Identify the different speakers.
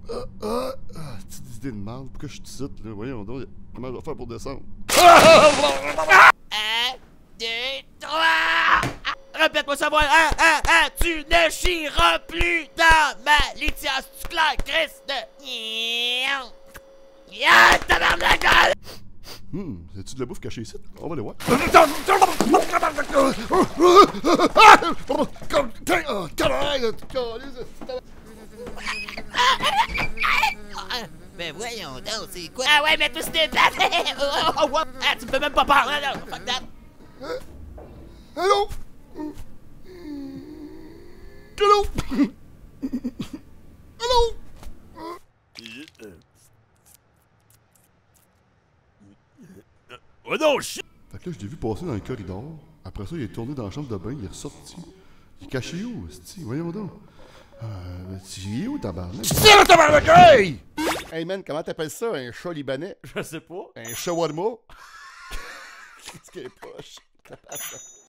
Speaker 1: Petite idée de merde. Pourquoi je suis ici, là? Voyons donc. Comment je vais faire pour descendre?
Speaker 2: 1, 2, 3! Répète-moi ça, voir. Tu ne chieras plus dans ma litière. C'est-tu clair, Chris de... tabarnak!
Speaker 1: C'est-tu de la bouffe cachée ici? On va aller voir.
Speaker 2: Ben voyons donc, c'est quoi? Ah ouais, mais toi, c'était plate! Tu me fais même pas peur! Non, fuck that!
Speaker 1: Allô? Allô? Allô?
Speaker 3: Oh non, shit!
Speaker 1: Fait que là, je l'ai vu passer dans le corridor. Après ça, il est tourné dans la chambre de bain, il est ressorti. Il est caché où, c'ti? Voyons donc. Tu es où, tabarnak?
Speaker 3: C'est le tabarnak! Hey!
Speaker 1: Hey man, comment t'appelles ça? Un chat libanais?
Speaker 3: Je sais pas.
Speaker 1: Un shawarma? Qu'est-ce qu'il est poche?